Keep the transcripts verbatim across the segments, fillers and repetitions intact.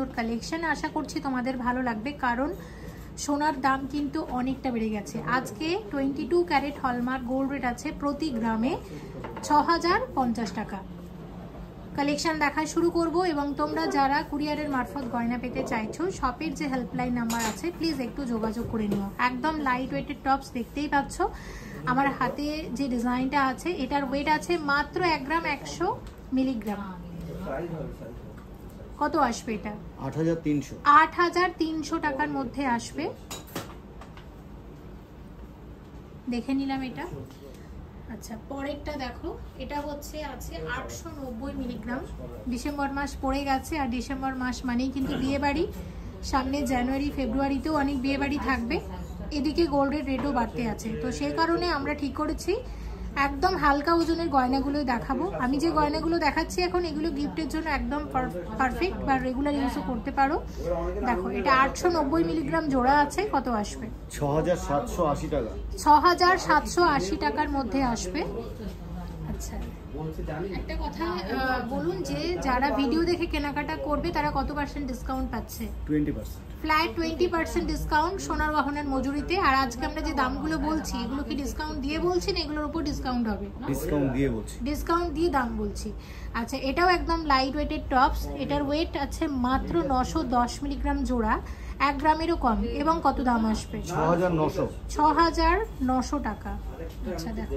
Collection. আশা করছি তোমাদের ভালো লাগবে, কারণ সোনার দাম কিন্তু অনেকটা বেড়ে গেছে। আজকে twenty two carat hallmark gold rate আছে প্রতি গ্রামে ছ হাজার পঞ্চাশ টাকা। কালেকশন দেখা শুরু করব, এবং তোমরা যারা কুরিয়ারের মারফত গয়না পেতে চাইছো, শপের যে হেল্পলাইন নাম্বার আছে প্লিজ একটু যোগাযোগ করে নিও। একদম লাইট ওয়েটের টপস দেখতেই পাচ্ছ। আমার হাতে যে ডিজাইনটা আছে এটার ওয়েট আছে মাত্র এক গ্রাম একশো মিলিগ্রাম। কত আসবে এটা? আট হাজার তিনশো আট হাজার তিনশো টাকার মধ্যে আসবে। দেখে নিলাম এটা। আচ্ছা, পরেরটা দেখো, এটা হচ্ছে আছে আটশো নব্বই মিলিগ্রাম। ডিসেম্বর মাস পড়ে গেছে, আর ডিসেম্বর মাস মানেই কিন্তু বিয়ে বাড়ি। সামনে জানুয়ারি ফেব্রুয়ারিতেও অনেক বিয়ে বাড়ি থাকবে, এদিকে গোল্ডের রেটও বাড়তে আছে। তো সেই কারণে আমরা ঠিক করেছি একদম হালকা ওজনের গয়নাগুলোই দেখাবো। আমি যে গয়নাগুলো দেখাচ্ছি এখন, এগুলো গিফটের জন্য একদম পারফেক্ট, বা রেগুলার ইউজও করতে পারো। দেখো, এটা আটশো নব্বই মিলিগ্রাম জোড়া আছে। কত আসবে? ছ হাজার সাতশো আশি টাকা। ছ হাজার সাতশো আশি টাকার মধ্যে আসবে। আচ্ছা, একটা কথা বলুন, যে যারা ভিডিও দেখে কেনাকাটা করবে তারা কত পার্সেন্ট ডিসকাউন্ট পাচ্ছে? Twenty percent flat twenty percent discount সোনার গহনার মজুরিতে। আর আজকে আমরা যে দামগুলো বলছি, এগুলো কি ডিসকাউন্ট দিয়ে বলছি না এগুলোর উপর ডিসকাউন্ট হবে? ডিসকাউন্ট দিয়ে বলছি, ডিসকাউন্ট দিয়ে দাম বলছি। আচ্ছা, এটাও একদম লাইট ওয়েটের টপস। এটার ওয়েট আছে মাত্র নশো দশ মিলিগ্রাম জোড়া, এক গ্রামেরও কম। এবং কত দাম আসবে? ছ হাজার নশো ছ হাজার নশো টাকা। আচ্ছা, দেখো,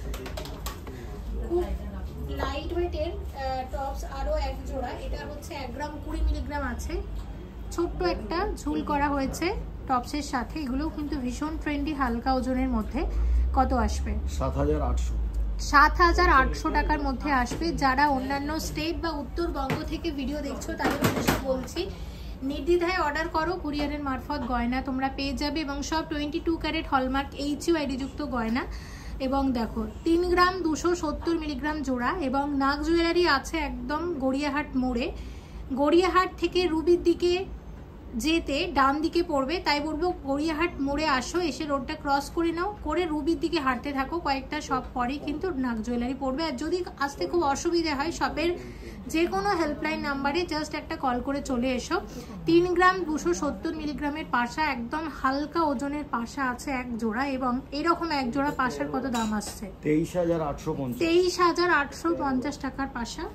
খুব লাইট ওয়েটের টপস আরও এক জোড়া। এটা হচ্ছে এক গ্রাম কুড়ি মিলিগ্রাম আছে। ছোট্ট একটা ঝুল করা হয়েছে টপসের সাথে। এগুলোও কিন্তু ভীষণ ট্রেন্ডি, হালকা ওজনের মধ্যে। কত আসবে? সাত হাজার আটশো সাত হাজার আটশো টাকার মধ্যে আসবে। যারা অন্যান্য স্টেট বা উত্তরবঙ্গ থেকে ভিডিও দেখছো তাদের উদ্দেশ্যে বলছি, নির্দ্বিধায় অর্ডার করো। কুরিয়ারের মারফত গয়না তোমরা পেয়ে যাবে, এবং সব twenty two carat hallmark H U ID যুক্ত গয়না। এবং দেখো, তিন গ্রাম দুশো সত্তর মিলিগ্রাম জোড়া। এবং নাগ জুয়েলারি আছে একদম গড়িয়াহাট মোড়ে। গড়িয়াহাট থেকে রুবির দিকে যেতে ডান দিকে পড়বে, তাই বলবো গড়িয়াহাট মোড়ে আসো, এসে রোডটা ক্রস করে নাও, করে রুবির দিকে হাঁটতে থাকো। কয়েকটা শপ পরে কিন্তু নাগ জুয়েলারি পড়বে। আর যদি আসতে খুব অসুবিধা হয়, শপের যে কোনো হেল্পলাইন নাম্বারে জাস্ট একটা কল করে চলে এসো। তিন গ্রাম দুশো সত্তর মিলিগ্রামের পাশা, একদম হালকা ওজনের পাশা আছে এক জোড়া। এবং এরকম এক জোড়া পাশার কত দাম আসছে? তেইশ হাজার আটশো তেইশ হাজার আটশো পঞ্চাশ টাকার পাশা।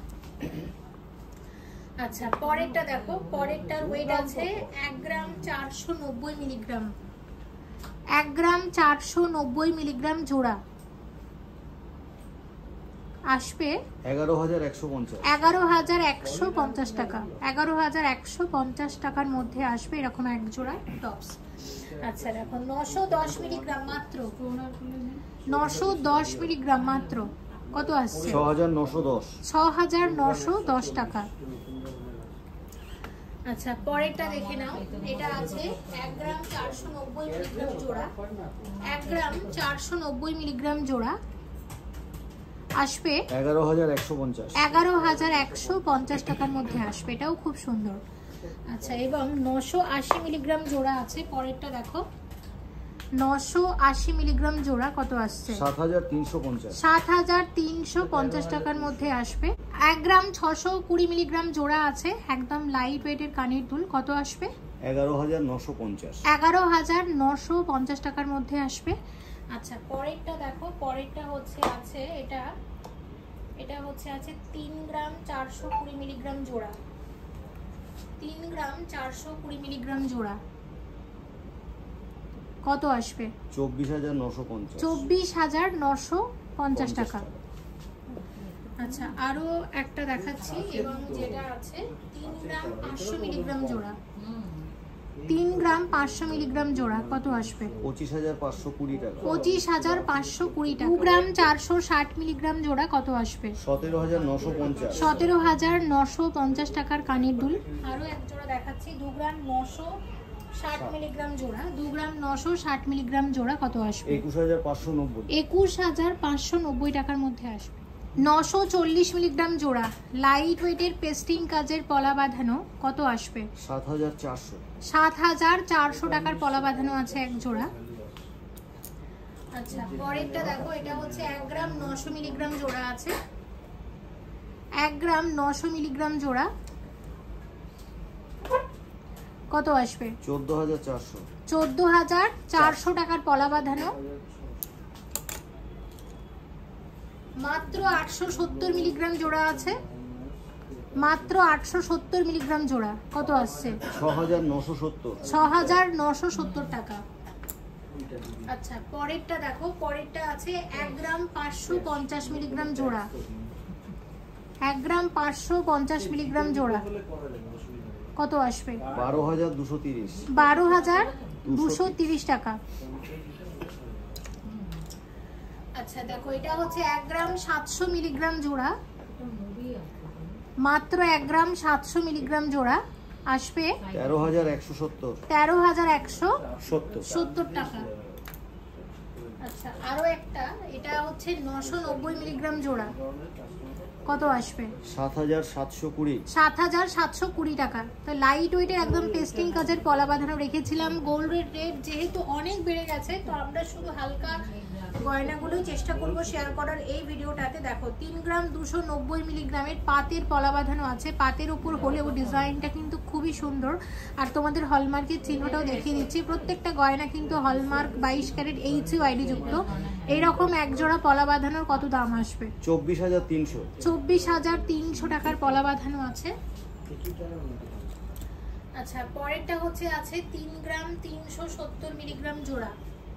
আচ্ছা, পরেরটা দেখো, পরেরটার ওয়েট আছে এক গ্রাম চারশো নব্বই মিলিগ্রাম। এক গ্রাম চারশো নব্বই মিলিগ্রাম জোড়া আসবে এগারো হাজার একশো পঞ্চাশ এগারো হাজার একশো পঞ্চাশ টাকা। এগারো হাজার একশো পঞ্চাশ টাকার মধ্যে আসবে এরকম এক জোড়া টপস। আচ্ছা, দেখো, নশো দশ মিলিগ্রাম মাত্র। নশো দশ মিলিগ্রাম মাত্র। কত আসছে? ছ হাজার নশো দশ ছ হাজার নশো দশ টাকা। আচ্ছা, পরেরটা দেখে নাও। এটা আছে এক গ্রাম চারশো নব্বই মিলিগ্রাম জোড়া। এক গ্রাম চারশো নব্বই মিলিগ্রাম জোড়া আসবে এগারো হাজার একশো পঞ্চাশ এগারো হাজার একশো পঞ্চাশ টাকার মধ্যে আসবে। এটাও খুব সুন্দর। আচ্ছা, এবং নশো আশি মিলিগ্রাম জোড়া আছে। পরেরটা দেখো, নশো আশি মিলিগ্রাম জোড়া। কত আসছে? সাত হাজার তিনশো পঞ্চাশ সাত হাজার তিনশো পঞ্চাশ টাকার মধ্যে আসবে। এক গ্রাম ছশো কুড়ি মিলিগ্রাম জোড়া আছে, একদম লাইট ওয়েটের কানের দুল। কত আসবে? এগারো হাজার নশো পঞ্চাশ এগারো হাজার নশো পঞ্চাশ টাকার মধ্যে আসবে। আচ্ছা, পরেরটা দেখো, পরেরটা হচ্ছে আছে এটা এটা হচ্ছে আছে তিন গ্রাম চারশো কুড়ি মিলিগ্রাম জোড়া। তিন গ্রাম চারশো কুড়ি মিলিগ্রাম জোড়া। কত আসবে? চব্বিশ হাজার নশো পঞ্চাশ চব্বিশ হাজার নশো পঞ্চাশ টাকা। আচ্ছা, আরো একটা দেখাচ্ছি, এবং যেটা আছে তিন গ্রাম পাঁচশো মিলিগ্রাম জোড়া। তিন গ্রাম পাঁচশো মিলিগ্রাম জোড়া। কত আসবে? পঁচিশ হাজার পাঁচশো কুড়ি টাকা। পঁচিশ হাজার পাঁচশো কুড়ি টাকা। দু গ্রাম চারশো ষাট মিলিগ্রাম জোড়া। কত আসবে? সতেরো হাজার নশো পঞ্চাশ সতেরো হাজার নশো পঞ্চাশ টাকার কানের দুল। আরো এক জোড়া দেখাচ্ছি, দু গ্রাম নশো ষাট মিলিগ্রাম জোড়া। দু গ্রাম নশো ষাট মিলিগ্রাম জোড়া। কত আসবে? একুশ হাজার পাঁচশো নব্বই একুশ হাজার পাঁচশো নব্বই টাকার মধ্যে আসবে। নশো চল্লিশ মিলিগ্রাম জোড়া, লাইট ওয়েটের পেস্টিং কাজের পলা বাঁধানো। কত আসবে? সাত হাজার চারশো সাত হাজার চারশো টাকার পলা বাঁধানো আছে এক জোড়া। আচ্ছা, পরেরটা দেখো, এটা হচ্ছে এক গ্রাম নশো মিলিগ্রাম জোড়া আছে। এক গ্রাম নশো মিলিগ্রাম জোড়া। কত আসবে? চোদ্দ হাজার চারশো। চোদ্দ হাজার চারশো টাকার পলা বাঁধানো, মাত্র আটশো সত্তর মিলিগ্রাম জোড়া আছে, মাত্র আটশো সত্তর মিলিগ্রাম জোড়া। কত আসছে? ছ হাজার নশো সত্তর। ছ হাজার নশো সত্তর টাকা। আচ্ছা পরেরটা দেখো, পরেরটা আছে এক গ্রাম পাঁচশো পঞ্চাশ মিলিগ্রাম জোড়া, এক গ্রাম পাঁচশো পঞ্চাশ মিলিগ্রাম জোড়া। কত আসবে? বারো হাজার দুশো তিরিশ। বারো হাজার দুশো তিরিশ টাকা। আচ্ছা দেখো এটা হচ্ছে এক গ্রাম সাতশো মিলিগ্রাম জোড়া, মাত্র এক গ্রাম সাতশো মিলিগ্রাম জোড়া আসবে তেরো হাজার একশো সত্তর। তেরো হাজার একশো সত্তর সত্তর টাকা। আচ্ছা আরো একটা, এটা হচ্ছে নশো নব্বই মিলিগ্রাম জোড়া। কত আসবে? সাত হাজার সাতশো কুড়ি। সাত হাজার সাতশো কুড়ি টাকা। তো লাইট ওয়েটের একদম পেস্টিং কাজের পলা বাঁধানো রেখেছিলাম। গোল্ডের রেট যেহেতু অনেক বেড়ে গেছে, তো আমরা শুধু হালকা গয়নাগুলোই চেষ্টা করব শেয়ার করার এই ভিডিওটাতে। দেখো তিন গ্রাম দুশো নব্বই মিলিগ্রামের পাতের পলা বাঁধানো আছে, পাতের উপর হলেও ডিজাইনটা কিন্তু খুবই সুন্দর। আর তোমাদের হলমার্কের চিহ্নটাও দেখিয়ে দিচ্ছি, প্রত্যেকটা গয়না কিন্তু হলমার্ক বাইশ ক্যারেট এইচ ইউ আইডি যুক্ত। এইরকম এক জোড়া পলা বাঁধানোর কত দাম আসবে? চব্বিশ হাজার তিনশো। চব্বিশ হাজার তিনশো টাকার পলা বাঁধানো আছে। আচ্ছা পরেরটা হচ্ছে আছে তিন গ্রাম তিনশো সত্তর মিলিগ্রাম জোড়া,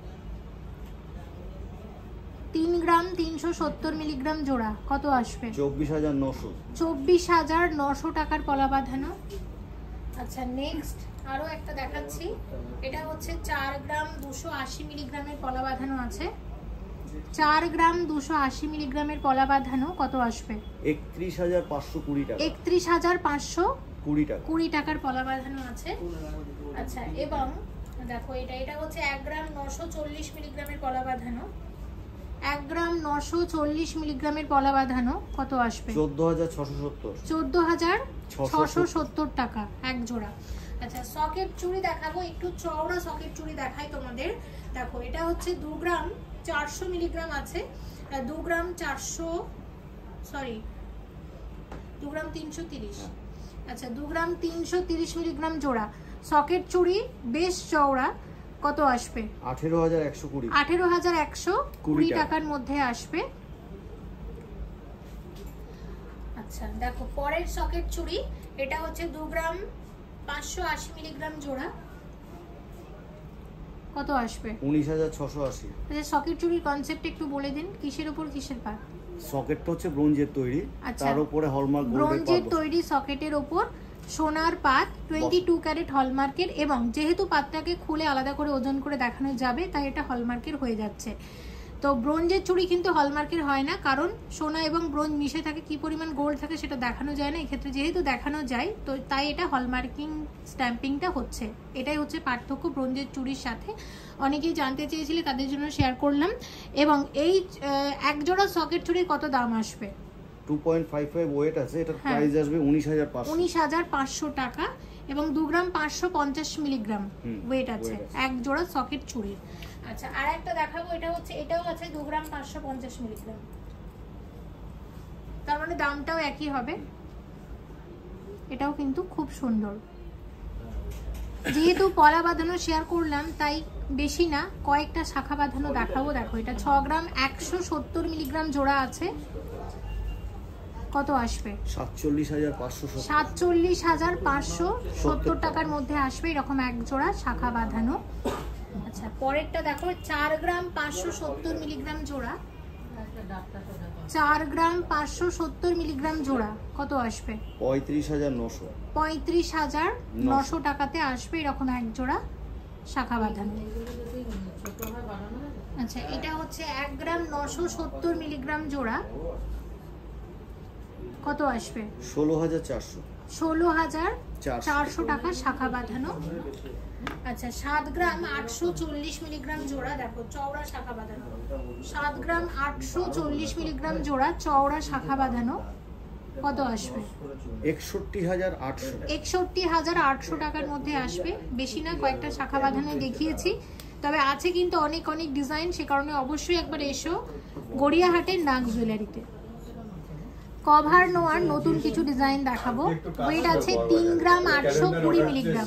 তিন গ্রাম তিনশো সত্তর মিলিগ্রাম জোড়া। কত আসবে? চব্বিশ হাজার নশো। চব্বিশ হাজার নশো টাকার পলা বাঁধানো। আচ্ছা নেক্সট আরো একটা দেখাচ্ছি, এটা হচ্ছে চার গ্রাম দুশো আশি মিলিগ্রামের পলা বাঁধানো আছে, চার গ্রাম দুশো আশি মিলিগ্রামের পলা বাঁধানো। কত আসবে? একত্রিশ হাজার পাঁচশো কুড়ি টাকা। একত্রিশ হাজার পাঁচশো কুড়ি টাকা কুড়ি টাকার পলা বাঁধানো আছে। আচ্ছা এবং দেখো এটা এটা হচ্ছে এক গ্রাম নশো চল্লিশ মিলিগ্রামের পলা বাঁধানো, এক গ্রাম নশো চল্লিশ মিলিগ্রামের পলা বাঁধানো। কত আসবে? চোদ্দ হাজার ছশো সত্তর। চোদ্দ হাজার ছশো সত্তর টাকা এক জোড়া। আচ্ছা সকেট চুড়ি দেখাবো, একটু চওড়া সকেট চুড়ি দেখাই তোমাদের। দেখো এটা হচ্ছে দু গ্রাম চারশো মিলিগ্রাম আছে, দু গ্রাম চারশো সরি দু গ্রাম তিনশো তিরিশ। আচ্ছা দু গ্রাম তিনশো তিরিশ মিলিগ্রাম জোড়া সকেট চুড়ি, বেশ চওড়া। কত আসবে? আঠেরো হাজার একশো কুড়ি। আঠেরো হাজার একশো কুড়ি টাকার মধ্যে আসবে। আচ্ছা দেখো পরের সকেট চুড়ি, এটা হচ্ছে দু গ্রাম পাঁচশো আশি মিলিগ্রাম জোড়া। কত আসবে? উনিশ হাজার ছশো আশি। আচ্ছা সকেট চুড়ির কনসেপ্ট একটু বলে দিন, কিসের উপর কিসের পাত? সকেটটা হচ্ছে ব্রোঞ্জের তৈরি, তার উপরে হলমার্ক ব্রোঞ্জের তৈরি সকেটের উপর সোনার পাত বাহাত্তর ক্যারেট হলমার্কের, এবং যেহেতু পাতটাকে খুলে আলাদা করে ওজন করে দেখানো যাবে তাই এটা হলমার্কের হয়ে যাচ্ছে। তো ব্রোঞ্জের চুড়ি কিন্তু হলমার্কের হয় না, কারণ সোনা এবং ব্রোঞ্জ মিশে থাকে, কি পরিমাণ গোল্ড থাকে সেটা দেখানো যায় না। এক্ষেত্রে যেহেতু দেখানো যায় তো তাই এটা হলমার্কিং স্ট্যাম্পিংটা হচ্ছে, এটাই হচ্ছে পার্থক্য ব্রোঞ্জের চুড়ির সাথে। অনেকেই জানতে চেয়েছিলে, তাদের জন্য শেয়ার করলাম। এবং এই এক জোড়া সকেট চুড়ির কত দাম আসবে? Two point five five weight আছে, এটার প্রাইস আসবে উনিশ হাজার পাঁচশো। উনিশ হাজার পাঁচশো টাকা এবং দু গ্রাম পাঁচশো পঞ্চাশ মিলিগ্রাম ওয়েট আছে এক জোড়া সকেট চুড়ির। আচ্ছা আর একটা দেখাবো, এটা হচ্ছে এটাও আছে দু গ্রাম পাঁচশো পঞ্চাশ মিলিগ্রাম, তার মানে দামটাও একই হবে। এটাও কিন্তু খুব সুন্দর। যেহেতু পলা বাঁধানো শেয়ার করলাম তাই বেশি না, কয়েকটা শাখা বাঁধানো দেখাবো। দেখো এটা ছ গ্রাম একশো সত্তর মিলিগ্রাম জোড়া আছে। কত আসবে? সাতচল্লিশ হাজার পাঁচশো। সাতচল্লিশ হাজার পাঁচশো সত্তর টাকার মধ্যে আসবে এরকম এক জোড়া শাখা বাঁধানো। আচ্ছা পরেরটা দেখো চার গ্রাম পাঁচশো সত্তর মিলিগ্রাম জোড়া, চার গ্রাম পাঁচশো সত্তর মিলিগ্রাম জোড়া। কত আসবে? পঁয়ত্রিশ হাজার নশো। পঁয়ত্রিশ হাজার নশো টাকাতে আসবে এরকম এক জোড়া শাখা বাঁধানো। আচ্ছা এটা হচ্ছে এক গ্রাম নশো সত্তর মিলিগ্রাম জোড়া। কত আসবে? ষোলো হাজার চারশো। ষোলো হাজার চারশো টাকা শাখা বাঁধানো। আচ্ছা সাত গ্রাম আটশো চল্লিশ মিলিগ্রাম জোড়া, দেখো চওড়া শাখা বাঁধানো, সাত গ্রাম আটশো চল্লিশ মিলিগ্রাম জোড়া চওড়া শাখা বাঁধানো। কত আসবে? একষট্টি হাজার আটশো। একষট্টি হাজার আটশো টাকার মধ্যে আসবে। বেশি না, কয়েকটা শাখা বাঁধানো দেখিয়েছি, তবে আছে কিন্তু অনেক অনেক ডিজাইন, সে কারণে অবশ্যই একবার এসো গড়িয়াহাটের নাগ জুয়েলারিতে। কভার নোয়ার নতুন কিছু ডিজাইন দেখাবো। ওয়েট আছে তিন গ্রাম আটশো কুড়ি মিলিগ্রাম।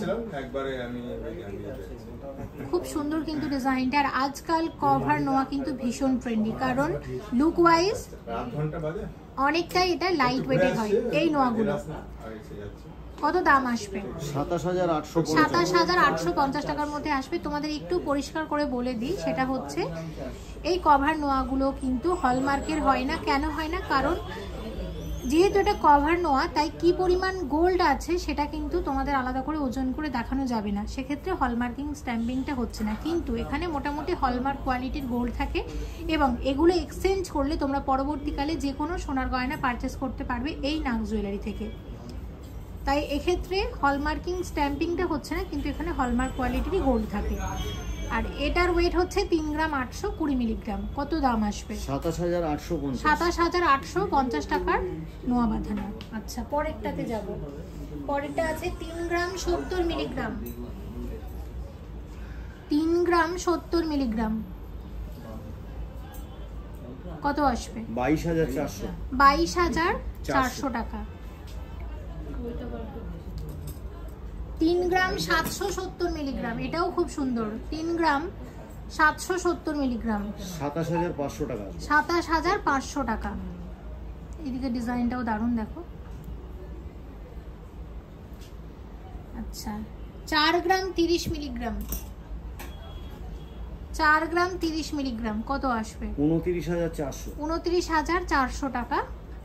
খুব সুন্দর কিন্তু ডিজাইনটা। আর আজকাল কভার নোয়া কিন্তু ভীষণ ট্রেন্ডি, কারণ লুক ওয়াইজ অনেকটাই এটা লাইট ওয়েটের হয় এই নোয়াগুলো। কত দাম আসবে? সাতাশ হাজার আটশো সাতাশ হাজার আটশো পঞ্চাশ টাকার মধ্যে আসবে। তোমাদের একটু পরিষ্কার করে বলে দিই, সেটা হচ্ছে এই কভার নোয়াগুলো কিন্তু হলমার্কের হয় না। কেন হয় না? কারণ যেহেতু এটা কভার নোয়া, তাই কি পরিমাণ গোল্ড আছে সেটা কিন্তু তোমাদের আলাদা করে ওজন করে দেখানো যাবে না, সেক্ষেত্রে হলমার্কিং স্ট্যাম্পিংটা হচ্ছে না। কিন্তু এখানে মোটামুটি হলমার্ক কোয়ালিটির গোল্ড থাকে এবং এগুলো এক্সচেঞ্জ করলে তোমরা পরবর্তীকালে যে কোনো সোনার গয়না পারচেস করতে পারবে এই নাগ জুয়েলারি থেকে। তাই এক্ষেত্রে হলমার্কিং স্ট্যাম্পিংটা হচ্ছে না, কিন্তু এখানে হলমার্ক কোয়ালিটিরই গোল্ড থাকে। আর এটার ওয়েট হচ্ছে তিন গ্রাম আটশো কুড়ি মিলিগ্রাম। কত দাম আসবে? সাতাশ হাজার আটশো পঞ্চাশ সাতাশ হাজার আটশো পঞ্চাশ টাকার নোয়া বাঁধানো। আচ্ছা, পরেরটাতে যাব। পরেরটা আছে তিন গ্রাম সত্তর মিলিগ্রাম। তিন গ্রাম সত্তর মিলিগ্রাম কত আসবে? বাইশ হাজার চারশো বাইশ হাজার চারশো টাকা। তিন গ্রাম সাতশো সত্তর মিলিগ্রাম, এটাও খুব সুন্দর। তিন গ্রাম সাতশো সত্তর মিলিগ্রাম, সাতাশ হাজার পাঁচশো টাকা। সাতাশ হাজার পাঁচশো টাকা। এদিকে ডিজাইনটাও দারুণ, দেখো। আচ্ছা, চার গ্রাম তিরিশ মিলিগ্রাম। চার গ্রাম তিরিশ মিলিগ্রাম কত আসবে? উনত্রিশ হাজার চারশো উনত্রিশ হাজার চারশো টাকা।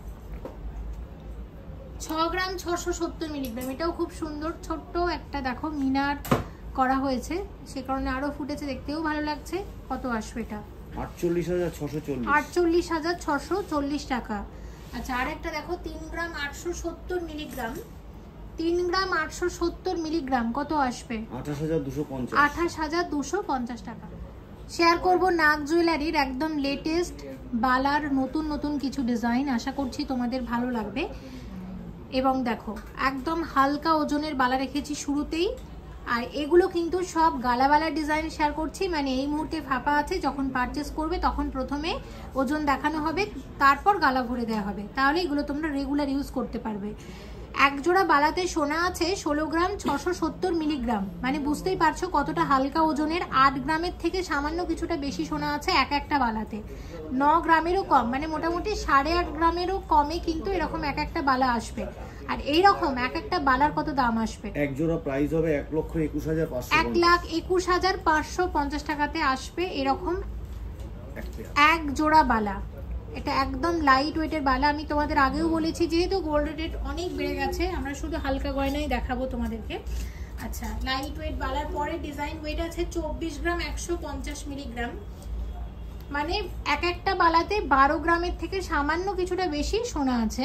ছ গ্রাম ছশো সত্তর মিলিগ্রাম, এটাও খুব সুন্দর। ছোট্ট একটা দেখো মিনার করা হয়েছে, সে কারণে আরো ফুটেছে, দেখতেও ভালো লাগছে। কত আসবে এটা? আটচল্লিশ হাজার ছশো চল্লিশ আটচল্লিশ হাজার ছশো চল্লিশ টাকা। আচ্ছা, আর একটা দেখো তিন গ্রাম আটশো সত্তর মিলিগ্রাম। তিন গ্রাম আটশো সত্তর মিলিগ্রাম কত আসবে? আঠাশ হাজার দুশো পঞ্চাশ আঠাশ হাজার দুশো পঞ্চাশ টাকা। শেয়ার করব নাগ জুয়েলারির একদম লেটেস্ট বালার নতুন নতুন কিছু ডিজাইন, আশা করছি তোমাদের ভালো লাগবে। এবং দেখো, একদম হালকা ওজনের বালা রেখেছি শুরুতেই। আর এগুলো কিন্তু সব গালাবালা ডিজাইন শেয়ার করছি, মানে এই মুহূর্তে ফাঁপা আছে, যখন পারচেস করবে তখন প্রথমে ওজন দেখানো হবে, তারপর গালা ভরে দেওয়া হবে, তাহলে এগুলো তোমরা রেগুলার ইউজ করতে পারবে। এক জোড়া বালাতে সোনা আছে ষোলো গ্রাম ছশো সত্তর মিলিগ্রাম, মানে বুঝতেই পারছো কতটা হালকা ওজনের। আট গ্রামের থেকে সামান্য কিছুটা বেশি সোনা আছে এক একটা বালাতে। ন গ্রামেরও কম, মানে মোটামুটি সাড়ে আট গ্রামেরও কমে কিন্তু এরকম এক একটা বালা আসবে। আর এইরকম এক একটা বালার কত দাম আসবে? এক জোড়া প্রাইস হবে এক লক্ষ একুশ হাজার পাঁচশো এক লাখ একুশ হাজার পাঁচশো পঞ্চাশ টাকাতে আসবে এরকম এক জোড়া বালা। এটা একদম লাইট ওয়েটের বালা। আমি তোমাদের আগেও বলেছি, যেহেতু গোল্ড রেট অনেক বেড়ে গেছে, আমরা শুধু হালকা গয়নাই দেখাবো তোমাদেরকে। আচ্ছা, লাইট ওয়েট বালার পরে ডিজাইন ওয়েট আছে চব্বিশ গ্রাম একশো পঞ্চাশ মিলিগ্রাম, মানে এক একটা বালাতে বারো গ্রামের থেকে সামান্য কিছুটা বেশি সোনা আছে।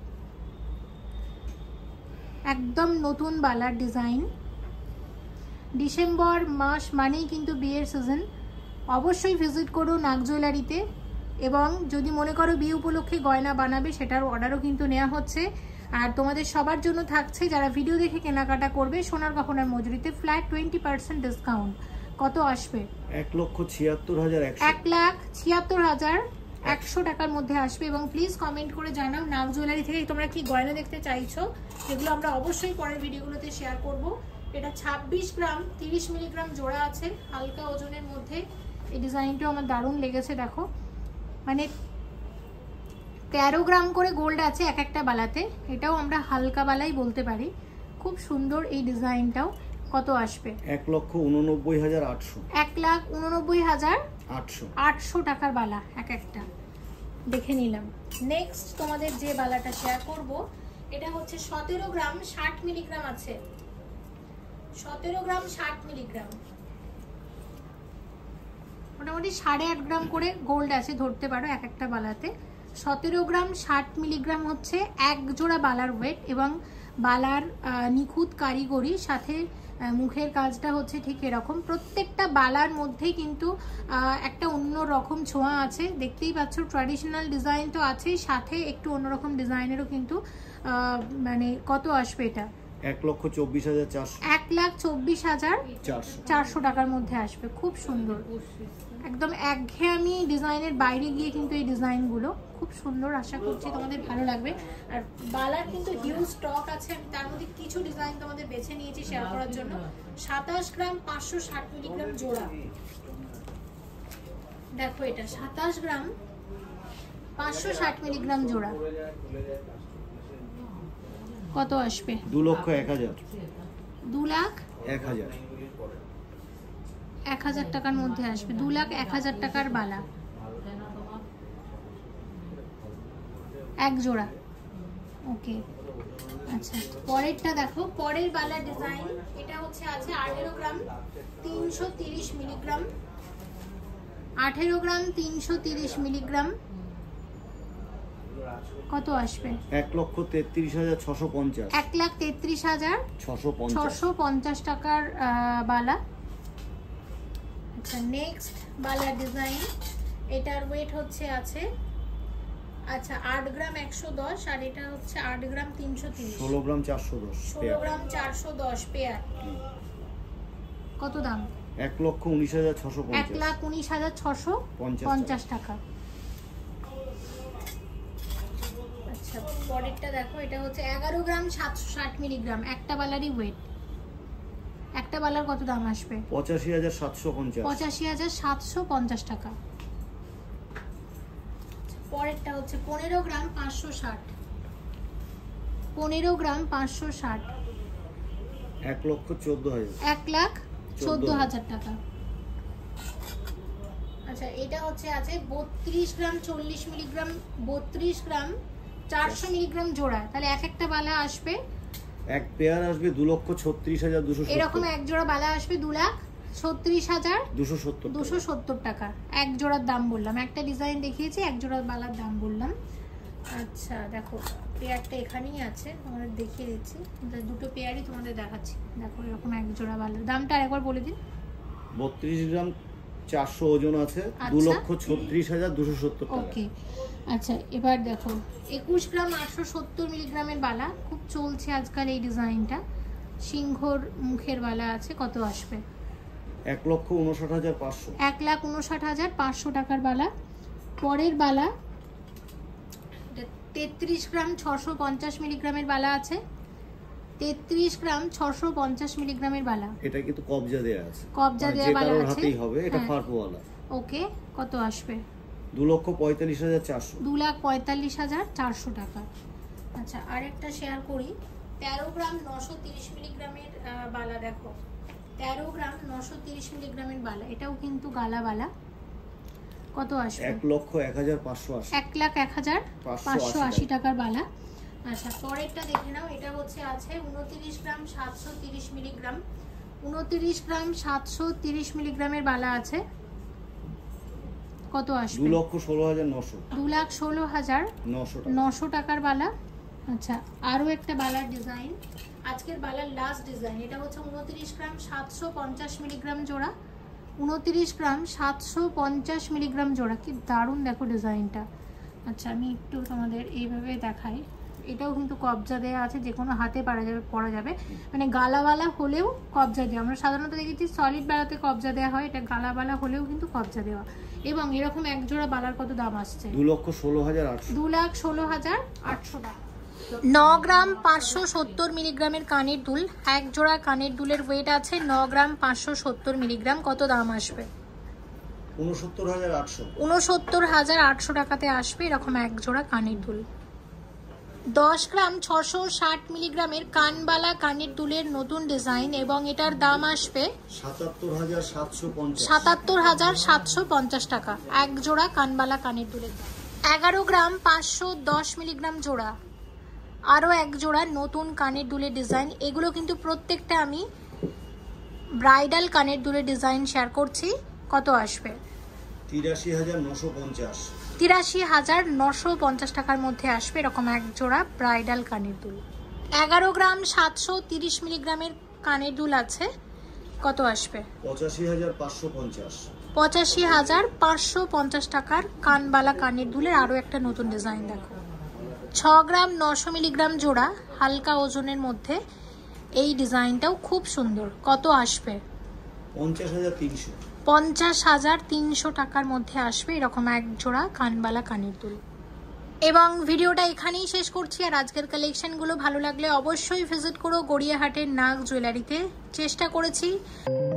একদম নতুন বালার ডিজাইন। ডিসেম্বর মাস মানেই কিন্তু বিয়ের সিজন, অবশ্যই ভিজিট করো নাগ জুয়েলারিতে। এবং যদি মনে করো বিয়ে উপলক্ষে গয়না বানাবে, সেটার অর্ডারও কিন্তু নেওয়া হচ্ছে। আর তোমাদের সবার জন্য থাকছে, যারা ভিডিও দেখে কেনাকাটা করবে, সোনার গহনার মজুরিতে ফ্ল্যাট টোয়েন্টি পার্সেন্ট ডিসকাউন্ট। কত আসবে? এক লক্ষ ছিয়াত্তর হাজার এক লাখ ছিয়াত্তর হাজার একশো টাকার মধ্যে আসবে। এবং প্লিজ কমেন্ট করে জানাও নাগ জুয়েলারি থেকে তোমরা কি গয়না দেখতে চাইছো, এগুলো আমরা অবশ্যই পরের ভিডিওগুলোতে শেয়ার করব। এটা ছাব্বিশ গ্রাম তিরিশ মিলিগ্রাম জোড়া আছে, হালকা ওজনের মধ্যে। এই ডিজাইনটাও আমার দারুণ লেগেছে, দেখো, মানে তেরো গ্রাম করে গোল্ড আছে এক একটা বালাতে। এটাও আমরা হালকা বালাই বলতে পারি। খুব সুন্দর এই ডিজাইনটাও। কত আসবে? এক লক্ষ উননব্বই হাজার আটশো এক লাখ উননব্বই হাজার আটশো আটশো টাকার বালা এক একটা। দেখে নিলাম। নেক্সট তোমাদের যে বালাটা শেয়ার করব, এটা হচ্ছে সতেরো গ্রাম ষাট মিলিগ্রাম আছে। সতেরো গ্রাম ষাট মিলিগ্রাম, মোটামুটি সাড়ে আট গ্রাম করে গোল্ড আছে ধরতে পারো এক একটা বালাতে। সতেরো গ্রাম ষাট মিলিগ্রাম হচ্ছে এক জোড়া বালার ওয়েট। এবং বালার নিখুঁত কারিগরি, সাথে মুখের কাজটা হচ্ছে ঠিক এরকম। প্রত্যেকটা বালার মধ্যেই কিন্তু একটা অন্য রকম ছোঁয়া আছে, দেখতেই পাচ্ছ। ট্র্যাডিশনাল ডিজাইন তো আছেই, সাথে একটু অন্যরকম ডিজাইনেরও কিন্তু। মানে কত আসবে এটা? এক লক্ষ চব্বিশ হাজার চারশো এক লাখ চব্বিশ হাজার চারশো চারশো টাকার মধ্যে আসবে। খুব সুন্দর, একদম একঘেয়েমি ডিজাইনের বাইরে গিয়ে কিন্তু এই ডিজাইনগুলো খুব সুন্দর, আশা করছি তোমাদের ভালো লাগবে। আর বালার কিন্তু হিউজ স্টক আছে, আমি তার মধ্যে কিছু ডিজাইন তোমাদের বেছে নিয়েছি শেয়ার করার জন্য। সাতাশ গ্রাম পাঁচশো ষাট মিলিগ্রাম জোড়া, দেখো এটা সাতাশ গ্রাম পাঁচশো ষাট মিলিগ্রাম জোড়া, কত আসবে? দু লক্ষ এক হাজার। দু লাখ এক হাজার এক হাজার টাকার মধ্যে আসবে, দু লাখ এক হাজার টাকার বালা এক জোড়া। ওকে, আচ্ছা পরেরটা দেখো, পরের বালার ডিজাইন এটা হচ্ছে আছে আঠেরো গ্রাম তিনশো তিরিশ মিলিগ্রাম, আঠেরো গ্রাম তিনশো তিরিশ মিলিগ্রাম, কত আসবে? এক লক্ষ তেত্রিশ হাজার ছশো পঞ্চাশ। এক লাখ তেত্রিশ হাজার ছশো পঞ্চাশ ছশো পঞ্চাশ টাকার বালা। আচ্ছা নেক্সট বালার ডিজাইন, এটার ওয়েট হচ্ছে আছে আচ্ছা আট গ্রাম একশো দশ, আর এটা হচ্ছে আট গ্রাম তিনশো তিরিশ, ষোলো গ্রাম চারশো দশ, ষোলো গ্রাম চারশো দশ পেয়ার, কত দাম? এক লক্ষ উনিশ হাজার ছশো পঞ্চাশ। এক লাখ উনিশ হাজার ছশো পঞ্চাশ টাকা। আচ্ছা পরেরটা দেখো, এটা হচ্ছে এগারো গ্রাম সাতশো ষাট মিলিগ্রাম, একটা বালারই ওয়েট, একটা বালার কত দাম আসবে? পঁচাশি হাজার সাতশো পঞ্চাশ। পঁচাশি হাজার সাতশো পঞ্চাশ টাকা। পরেরটা হচ্ছে পনেরো গ্রাম পাঁচশো ষাট, পনেরো গ্রাম পাঁচশো ষাট, এক লক্ষ চোদ্দ হাজার। এক লাখ চোদ্দ হাজার টাকা। আচ্ছা এটা হচ্ছে আছে বত্রিশ গ্রাম চল্লিশ মিলিগ্রাম, বত্রিশ গ্রাম চারশো মিলিগ্রাম জোড়া, তাহলে এক একটা বালা আসবে, এক পেয়ার আসবে দু লক্ষ ছত্রিশ হাজার দুশো। এরকম এক জোড়া বালা আসবে দু লাখ ছত্রিশ হাজার দুশো সত্তর দুশো সত্তর টাকা। এক জোড়ার দাম বললাম, একটা ডিজাইন দেখিয়েছি, এক জোড়ার বালার দাম বললাম। আচ্ছা দেখো পেয়ারটা এখানেই আছে, তোমাদের দেখিয়ে দিচ্ছি, দুটো পেয়ারই তোমাদের দেখাচ্ছি। দেখো এরকম এক জোড়া বালার দামটা আরেকবার বলে দিন। বত্রিশ গ্রাম চারশো ওজন আছে, দু লক্ষ ছত্রিশ হাজার দুশো সত্তর টাকা। ওকে আচ্ছা এবার দেখো একুশ গ্রাম আটশো সত্তর মিলিগ্রামের বালা, খুব চলছে আজকাল এই ডিজাইনটা, সিংহর মুখের বালা আছে, কত আসবে? এক লক্ষ উনষাট হাজার পাঁচশো। এক লাখ উনষাট হাজার পাঁচশো টাকার বালা। পরের বালা তেত্রিশ গ্রাম ছশো পঞ্চাশ মিলিগ্রামের বালা আছে, তেত্রিশ গ্রাম ছশো পঞ্চাশ মিলিগ্রামের বালা, এটা কিন্তু কবজা দেয়া আছে, কবজা দেয়া বালা আছে, হাতেই হবে, এটা ফারপোয়ালা। ওকে কত আসবে? দু লক্ষ পঁয়তাল্লিশ হাজার চারশো। দু লাখ পঁয়তাল্লিশ হাজার চারশো টাকা। আচ্ছা আরেকটা শেয়ার করি, তেরো গ্রাম নশো তিরিশ মিলিগ্রামের বালা, দেখো তেরো গ্রাম নশো তিরিশ মিলিগ্রামের বালা, এটাও কিন্তু গালা বালা, কত আসবে? এক লক্ষ এক হাজার পাঁচশো আশি। এক লাখ এক হাজার পাঁচশো আশি টাকার বালা। আচ্ছা পরেরটা দেখে নাও, এটা হচ্ছে আছে উনত্রিশ গ্রাম সাতশো তিরিশ মিলিগ্রাম, উনত্রিশ গ্রাম সাতশো তিরিশ মিলিগ্রামের বালা আছে, কত আসবে? দু লক্ষ ষোলো হাজার নশো। দু লাখ ষোলো হাজার নশো নশো টাকার বালা। আচ্ছা আরও একটা বালার ডিজাইন, আজকের বালার লাস্ট ডিজাইন, এটা হচ্ছে উনত্রিশ গ্রাম সাতশো পঞ্চাশ মিলিগ্রাম জোড়া, উনত্রিশ গ্রাম সাতশো পঞ্চাশ মিলিগ্রাম জোড়া, কি দারুণ দেখো ডিজাইনটা। আচ্ছা আমি একটু তোমাদের এইভাবে দেখাই, এটাও কিন্তু কবজা দেওয়া আছে, যে কোনো হাতে পারা যাবে, পরা যাবে, মানে গালাওয়ালা হলেও কবজা দেওয়া, আমরা সাধারণত দেখেছি সলিড বালাতে কবজা দেওয়া হয়, এটা গালাওয়ালা হলেও কিন্তু কবজা দেওয়া। এবং এরকম এক জোড়া বালার কত দাম আসছে? দু লক্ষ ষোলো হাজার আটশো। দু লাখ ষোলো হাজার আটশো টাকা। ন গ্রাম পাঁচশো সত্তর মিলিগ্রামের কানের দুল, এক জোড়া কানের দুলের ওয়েট আছে ন গ্রাম পাঁচশো সত্তর মিলিগ্রাম, কত দাম আসবে? উনসত্তর হাজার আটশো। উনসত্তর হাজার আটশো টাকাতে আসবে এরকম এক জোড়া কানের দুল। দশ গ্রাম ছশো ষাট মিলিগ্রামের কানবালা কানের দুলের নতুন ডিজাইন, এবং এটার দাম আসবে সাতাত্তর হাজার সাতশো পঞ্চাশ। সাতাত্তর হাজার সাতশো পঞ্চাশ টাকা এক জোড়া কানবালা কানের দুলের দাম। এগারো গ্রাম পাঁচশো দশ মিলিগ্রাম জোড়া, আরও এক জোড়া নতুন কানের দুলের ডিজাইন, এগুলো কিন্তু প্রত্যেকটা আমি ব্রাইডাল কানের দুলের ডিজাইন শেয়ার করছি, কত আসবে? তিরাশি হাজার নশো পঞ্চাশ। তিরাশি হাজার নশো পঞ্চাশ টাকার মধ্যে আসবে এরকম এক জোড়া ব্রাইডাল কানের দুল। এগারো গ্রাম সাতশো তিরিশ মিলিগ্রামের কানের দুল আছে, কত আসবে? পঁচাশি হাজার পাঁচশো পঞ্চাশ। পঁচাশি হাজার পাঁচশো পঞ্চাশ টাকার কানবালা কানের দুলের আরও একটা নতুন ডিজাইন দেখো। ছ গ্রাম নশো মিলিগ্রাম জোড়া, হালকা ওজনের মধ্যে, এই ডিজাইনটাও খুব সুন্দর, কত আসবে? পঞ্চাশ হাজার তিনশো। পঞ্চাশ হাজার তিনশো টাকার মধ্যে আসবে এরকম এক জোড়া কানবালা কানের দুল। এবং ভিডিওটা এখানেই শেষ করছি। আর আজকের কালেকশনগুলো ভালো লাগলে অবশ্যই ভিজিট করো গড়িয়াহাটের নাগ জুয়েলারিতে। চেষ্টা করেছি